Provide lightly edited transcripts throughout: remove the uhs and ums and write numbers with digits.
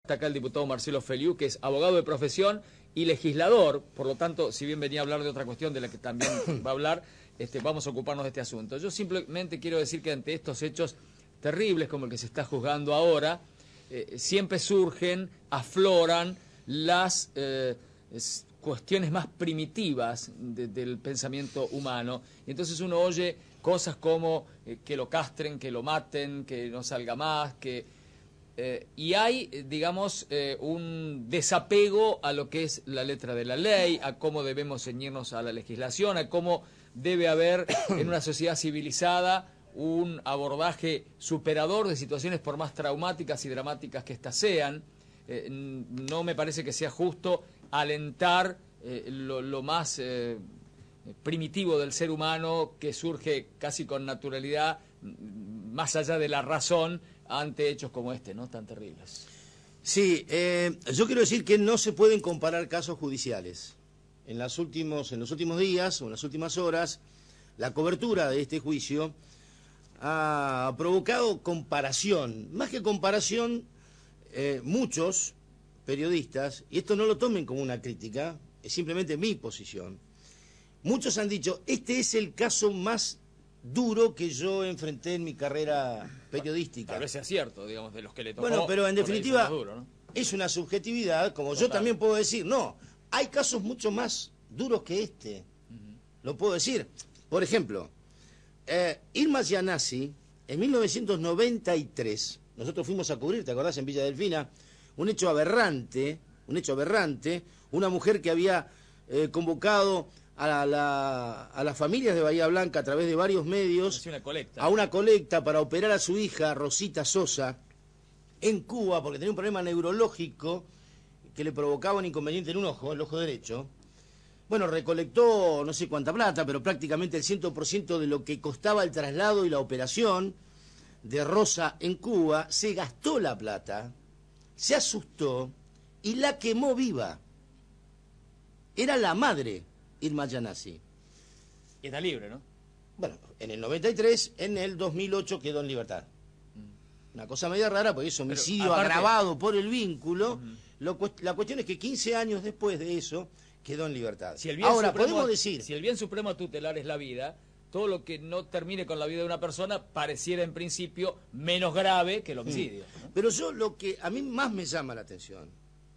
Está acá el diputado Marcelo Feliú, que es abogado de profesión y legislador, por lo tanto, si bien venía a hablar de otra cuestión de la que también va a hablar, vamos a ocuparnos de este asunto. Yo simplemente quiero decir que ante estos hechos terribles como el que se está juzgando ahora, siempre surgen, afloran las cuestiones más primitivas del pensamiento humano. Y entonces uno oye cosas como que lo castren, que lo maten, que no salga más, y hay, digamos, un desapego a lo que es la letra de la ley, a cómo debemos ceñirnos a la legislación, a cómo debe haber en una sociedad civilizada un abordaje superador de situaciones por más traumáticas y dramáticas que éstas sean. No me parece que sea justo alentar lo más primitivo del ser humano, que surge casi con naturalidad, más allá de la razón, ante hechos como este, ¿no? Tan terribles. Sí, yo quiero decir que no se pueden comparar casos judiciales. En los últimos días o en las últimas horas, la cobertura de este juicio ha provocado comparación. Más que comparación, muchos periodistas, y esto no lo tomen como una crítica, es simplemente mi posición, muchos han dicho, este es el caso más duro que yo enfrenté en mi carrera periodística. Tal vez sea cierto, digamos, de los que le tocó. Bueno, pero en definitiva duro, ¿no? Es una subjetividad, como Total. Yo también puedo decir, no, hay casos mucho más duros que este. Lo puedo decir. Por ejemplo, Irma Giannassi, en 1993, nosotros fuimos a cubrir, ¿te acordás? En Villa Delfina, un hecho aberrante, una mujer que había convocado a las familias de Bahía Blanca a través de varios medios a una colecta para operar a su hija Rosita Sosa en Cuba porque tenía un problema neurológico que le provocaba un inconveniente en un ojo, el ojo derecho. Bueno, recolectó no sé cuánta plata, pero prácticamente el 100% de lo que costaba el traslado y la operación de Rosa en Cuba. Se gastó la plata, se asustó y la quemó viva. Era la madre Irma Giannassi. Y está libre, ¿no? Bueno, en el 93, en el 2008 quedó en libertad. Una cosa media rara, porque es homicidio aparte, agravado por el vínculo. La cuestión es que 15 años después de eso quedó en libertad. Si Ahora, supremo, podemos decir... Si el bien supremo tutelar es la vida, todo lo que no termine con la vida de una persona pareciera en principio menos grave que el homicidio. ¿No? Pero yo lo que a mí más me llama la atención,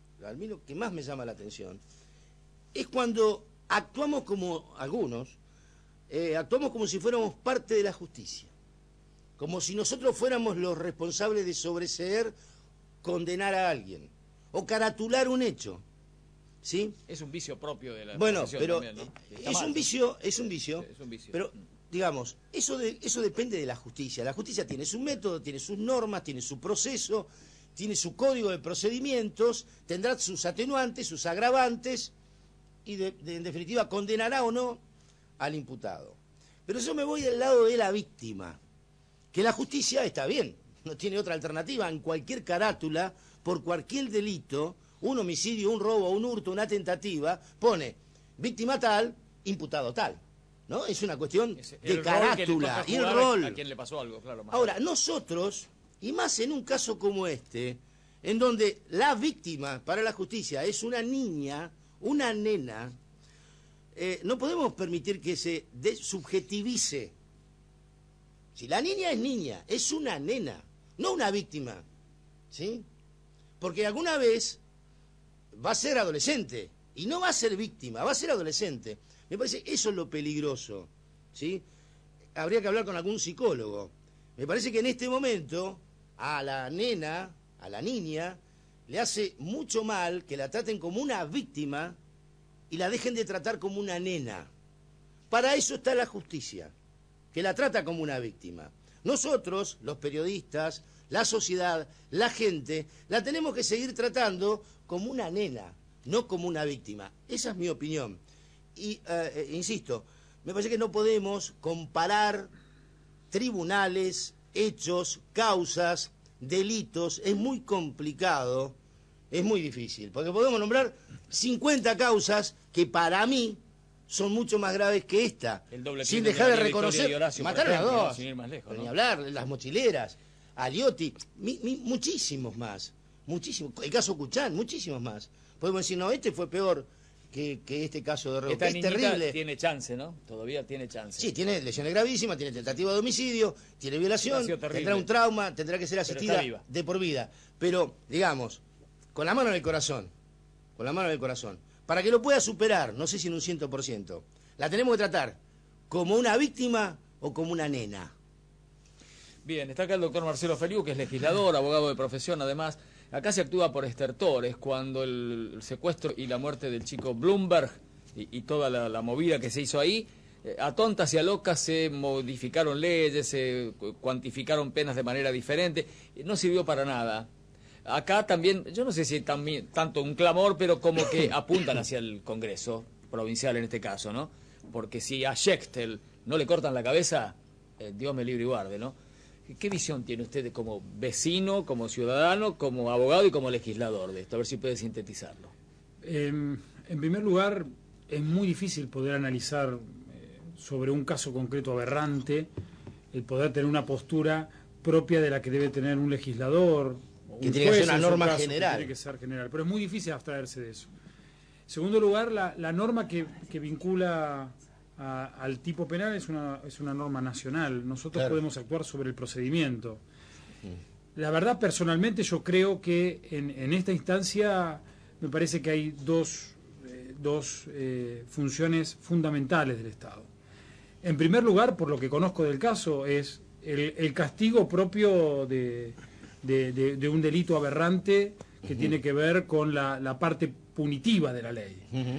es cuando actuamos como algunos, actuamos como si fuéramos parte de la justicia, como si nosotros fuéramos los responsables de sobreseer, condenar a alguien o caratular un hecho, ¿sí? Es un vicio propio de la profesión pero también, ¿no? es un vicio, pero digamos, eso depende de la justicia. La justicia tiene su método, tiene sus normas, tiene su proceso, tiene su código de procedimientos, tendrá sus atenuantes, sus agravantes, y en definitiva condenará o no al imputado. Pero yo me voy del lado de la víctima, que la justicia está bien, no tiene otra alternativa. En cualquier carátula, por cualquier delito, un homicidio, un robo, un hurto, una tentativa, pone víctima tal, imputado tal, ¿no? Es una cuestión de carátula y el rol. A quien le pasó algo, claro. Ahora, nosotros, y más en un caso como este, en donde la víctima para la justicia es una niña, una nena, no podemos permitir que se desubjetivice. Si la niña, es una nena, no una víctima, ¿sí? Porque alguna vez va a ser adolescente, y no va a ser víctima, va a ser adolescente. Me parece eso es lo peligroso, ¿sí? Habría que hablar con algún psicólogo. Me parece que en este momento a la nena, a la niña, le hace mucho mal que la traten como una víctima y la dejen de tratar como una nena. Para eso está la justicia, que la trata como una víctima. Nosotros, los periodistas, la sociedad, la gente, la tenemos que seguir tratando como una nena, no como una víctima. Esa es mi opinión. Y, insisto, me parece que no podemos comparar tribunales, hechos, causas, delitos. Es muy complicado, es muy difícil, porque podemos nombrar 50 causas que para mí son mucho más graves que esta, sin dejar de reconocer, matar a las dos, sin ir más lejos, ni ¿no? hablar, las mochileras, Aliotti, muchísimos más. muchísimo. El caso Cuchán, muchísimos más. Podemos decir, no, este fue peor que este caso de robo. Esta Es niñita terrible. tiene chance, ¿no? Todavía tiene chance. Sí, tiene lesiones gravísimas, tiene tentativa de homicidio, tiene violación, tendrá un trauma, tendrá que ser asistida de por vida. Pero, digamos, con la mano en el corazón, para que lo pueda superar, no sé si en un 100%, la tenemos que tratar como una víctima o como una nena. Bien, está acá el doctor Marcelo Feliu, que es legislador, abogado de profesión, además. Acá se actúa por estertores, cuando el secuestro y la muerte del chico Bloomberg y toda la movida que se hizo ahí, a tontas y a locas se modificaron leyes, se cuantificaron penas de manera diferente, no sirvió para nada. Acá también, yo no sé si también, tanto un clamor, pero como que apuntan hacia el Congreso provincial en este caso, ¿no? Porque si a Schechtel no le cortan la cabeza, Dios me libre y guarde, ¿no? ¿Qué visión tiene usted como vecino, como ciudadano, como abogado y como legislador de esto? A ver si puede sintetizarlo. En primer lugar, es muy difícil poder analizar sobre un caso concreto aberrante, el poder tener una postura propia de la que debe tener un legislador. Que tiene que ser una norma general. Tiene que ser general, pero es muy difícil abstraerse de eso. En segundo lugar, la norma que vincula al tipo penal es una norma nacional. Nosotros podemos actuar sobre el procedimiento. La verdad, personalmente, yo creo que en esta instancia me parece que hay dos funciones fundamentales del Estado. En primer lugar, por lo que conozco del caso, es el castigo propio de un delito aberrante que tiene que ver con la parte punitiva de la ley.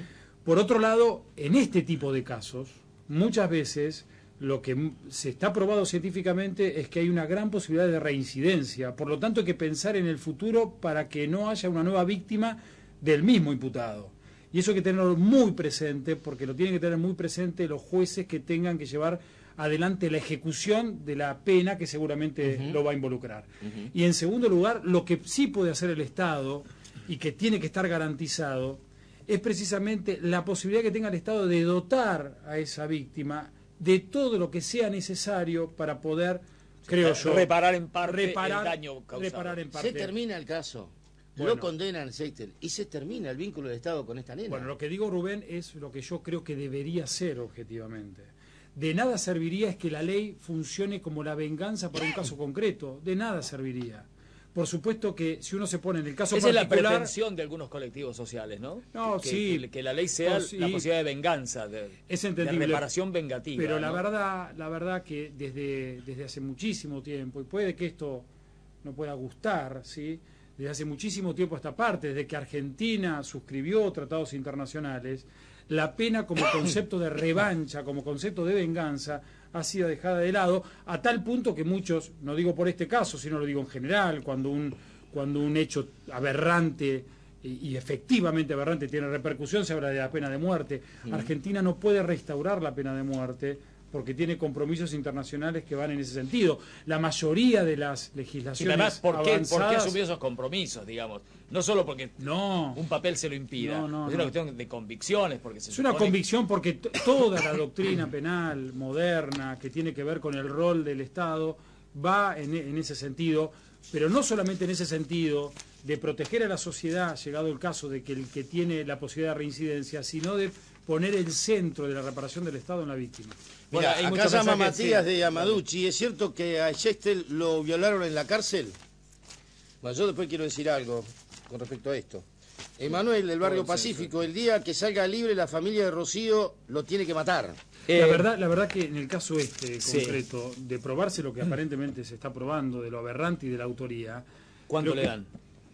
Por otro lado, en este tipo de casos, muchas veces lo que se está probado científicamente es que hay una gran posibilidad de reincidencia. Por lo tanto, hay que pensar en el futuro para que no haya una nueva víctima del mismo imputado. Y eso hay que tenerlo muy presente, porque lo tienen que tener muy presente los jueces que tengan que llevar adelante la ejecución de la pena que seguramente lo va a involucrar. Y en segundo lugar, lo que sí puede hacer el Estado y que tiene que estar garantizado es precisamente la posibilidad que tenga el Estado de dotar a esa víctima de todo lo que sea necesario para poder, creo yo, reparar en parte el daño causado. Reparar en parte. Se termina el caso, bueno, lo condenan Schechtel y se termina el vínculo del Estado con esta nena. Bueno, lo que digo, Rubén, es lo que yo creo que debería ser objetivamente. De nada serviría es que la ley funcione como la venganza para un caso concreto. De nada serviría. Por supuesto que si uno se pone en el caso particular... Esa es la pretensión de algunos colectivos sociales, ¿no? No, sí. Que la ley sea la posibilidad de venganza, es entendible, de reparación vengativa. Pero ¿no? la verdad que desde hace muchísimo tiempo, y puede que esto no pueda gustar, ¿sí? Desde hace muchísimo tiempo a esta parte, desde que Argentina suscribió tratados internacionales, la pena como concepto de revancha, como concepto de venganza, ha sido dejada de lado, a tal punto que muchos, no digo por este caso, sino lo digo en general, cuando un hecho aberrante y efectivamente aberrante tiene repercusión, se habla de la pena de muerte. Argentina no puede restaurar la pena de muerte porque tiene compromisos internacionales que van en ese sentido. La mayoría de las legislaciones además, ¿por qué avanzadas... asumió esos compromisos, digamos? No solo porque un papel se lo impida, es una cuestión de convicciones. Porque es una convicción porque toda la doctrina penal moderna que tiene que ver con el rol del Estado va en ese sentido, pero no solamente en ese sentido de proteger a la sociedad, llegado el caso de que el que tiene la posibilidad de reincidencia, sino de poner el centro de la reparación del Estado en la víctima. Mira, acá llama Matías de Amaduchi. ¿Es cierto que a Schechtel lo violaron en la cárcel? Bueno, yo después quiero decir algo con respecto a esto. Emanuel, del barrio Pacífico, el día que salga libre la familia de Rocío lo tiene que matar. La verdad que en el caso concreto, de probarse lo que aparentemente se está probando, de lo aberrante y de la autoría... ¿Cuánto le dan?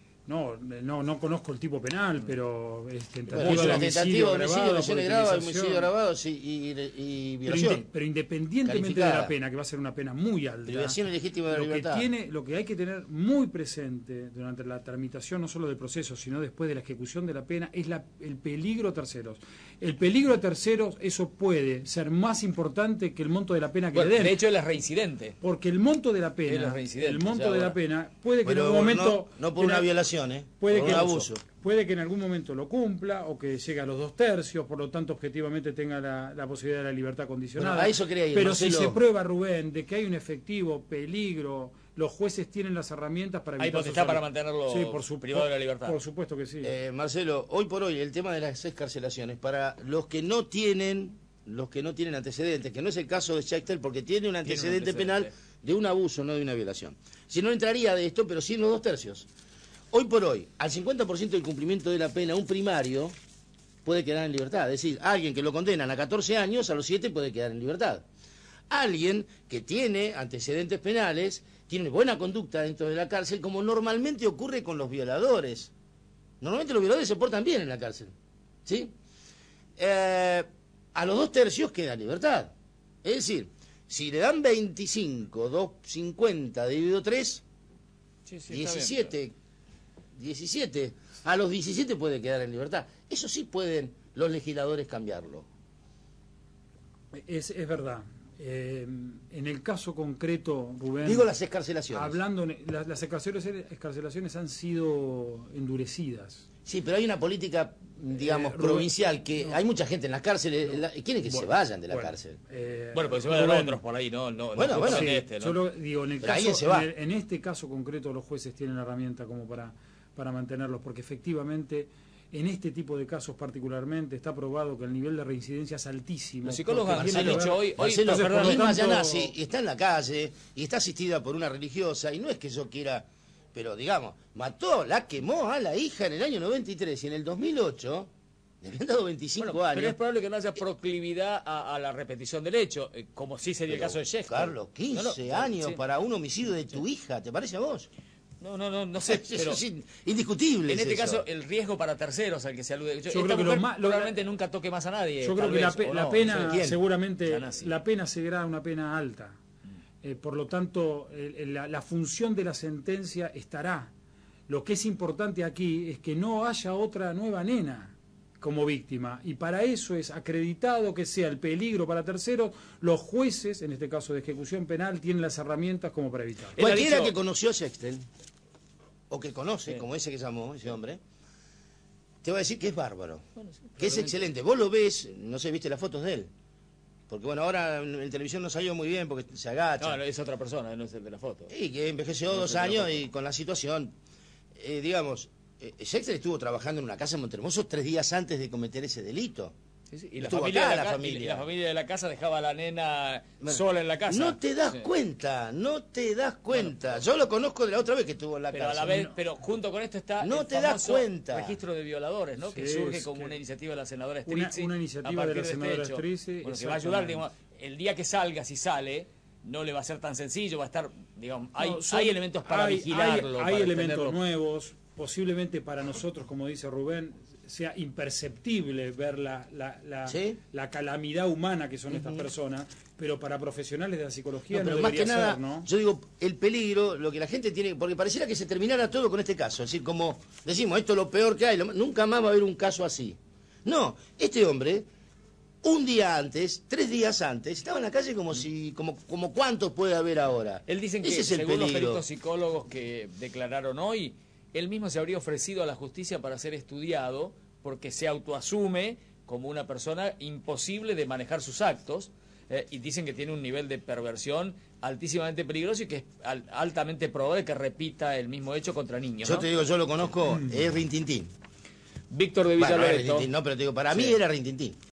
No conozco el tipo penal, pero es tentativa de homicidio agravado, homicidio agravado y violación. Pero independientemente de la pena, que va a ser una pena muy alta, privación ilegítima de libertad. Lo que hay que tener muy presente durante la tramitación, no solo del proceso, sino después de la ejecución de la pena, es el peligro a terceros. El peligro a terceros, eso puede ser más importante que el monto de la pena que le den. De hecho, él es reincidente. Porque el monto de la pena, puede que en algún momento... No por una violación. Puede por que un abuso. Puede que en algún momento lo cumpla o que llegue a los 2/3, por lo tanto objetivamente tenga la posibilidad de la libertad condicionada. Bueno, a eso quería ir, pero Marcelo. si se prueba, Rubén, de que hay un efectivo peligro los jueces tienen las herramientas para evitar... Hay potestad para mantenerlo privado de la libertad. Por supuesto que sí. Marcelo, hoy por hoy el tema de las excarcelaciones, para los que no tienen antecedentes, que no es el caso de Schechter, porque tiene un antecedente penal de un abuso, no de una violación. Si no entraría de esto, pero sí en los 2/3. Hoy por hoy, al 50% del cumplimiento de la pena, un primario puede quedar en libertad. Es decir, alguien que lo condenan a 14 años, a los 7 puede quedar en libertad. Alguien que tiene antecedentes penales, tiene buena conducta dentro de la cárcel, como normalmente ocurre con los violadores. Normalmente los violadores se portan bien en la cárcel, ¿sí? A los 2/3 queda en libertad. Es decir, si le dan 25, 250 dividido 3, 17, a los 17 puede quedar en libertad. Eso sí pueden los legisladores cambiarlo. Es verdad. En el caso concreto, Rubén... Digo las excarcelaciones. Hablando, las excarcelaciones han sido endurecidas. Sí, pero hay una política, digamos, provincial, que hay mucha gente en las cárceles, quieren que se vayan de la cárcel. Bueno, porque se van a otros por ahí, ¿no? Bueno, sí, ¿no? Yo digo, en este caso concreto los jueces tienen herramienta como para mantenerlos, porque efectivamente... En este tipo de casos particularmente está probado que el nivel de reincidencia es altísimo. Los psicólogos han dicho hoy... Si está en la calle y está asistida por una religiosa, y no es que yo quiera, pero digamos, quemó a la hija en el año 93 y en el 2008 le habían dado 25 años. Pero es probable que no haya proclividad a la repetición del hecho, como sí sería el caso de Schechter. Carlos, 15 años para un homicidio de tu hija, ¿te parece a vos? No sé, pero es indiscutible. En este caso, el riesgo para terceros al que se alude. Yo creo que probablemente nunca toque más a nadie. Yo creo que la pena, seguramente, la pena será una pena alta. Por lo tanto, la función de la sentencia estará. Lo que es importante aquí es que no haya otra nueva nena como víctima, y para eso es acreditado que sea el peligro para terceros. Los jueces, en este caso de ejecución penal, tienen las herramientas como para evitarlo. Cualquiera que conoció a Schechter, o que conoce, como ese que llamó, ese hombre, te va a decir que es bárbaro, que es excelente. Vos lo ves, no sé, viste las fotos de él, porque bueno, ahora en televisión no salió muy bien porque se agacha. No, es otra persona, no es el de la foto. Y que envejeció 2 años y con la situación, digamos, Schechter estuvo trabajando en una casa en Montermoso 3 días antes de cometer ese delito. Sí. Y la familia de la casa dejaba a la nena sola en la casa. No te das cuenta. Bueno, yo lo conozco de la otra vez que estuvo en la casa. A la vez, pero junto con esto está el famoso registro de violadores, ¿no? Que surge como una iniciativa de la senadora Strizzi. Una iniciativa de la senadora Strizzi. Bueno, que va a ayudar, digamos, el día que salga, si sale, no le va a ser tan sencillo, va a estar, digamos, hay elementos para vigilarlo. Hay elementos nuevos, posiblemente para nosotros, como dice Rubén, sea imperceptible ver la calamidad humana que son estas personas, pero para profesionales de la psicología no debería más que nada, ser, ¿no? Yo digo, el peligro, lo que la gente tiene, porque pareciera que se terminara todo con este caso, es decir, como decimos, esto es lo peor que hay, nunca más va a haber un caso así. No, este hombre, un día antes, 3 días antes, estaba en la calle como cuántos puede haber ahora. Él dice que, según los peritos psicólogos que declararon hoy, él mismo se habría ofrecido a la justicia para ser estudiado porque se autoasume como una persona imposible de manejar sus actos, y dicen que tiene un nivel de perversión altísimamente peligroso y que es altamente probable que repita el mismo hecho contra niños. Yo te digo, yo lo conozco, es Rintintín. Víctor de Villaloreto. No, pero te digo, para mí era Rintintín.